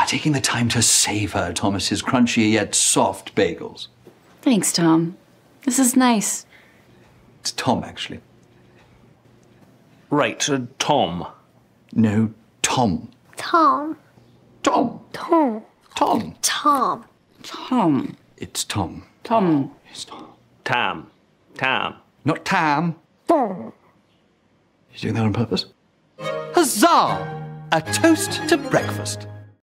taking the time to savor Thomas's crunchy yet soft bagels. Thanks, Tom. This is nice. It's Tom, actually. Right, Tom. No, Tom. Tom. Tom. Tom. Tom. Tom. Tom. It's Tom. Tom. It's Tom. Tam. Tam. Not Tam. Tom. You doing that on purpose? Huzzah! A toast to breakfast.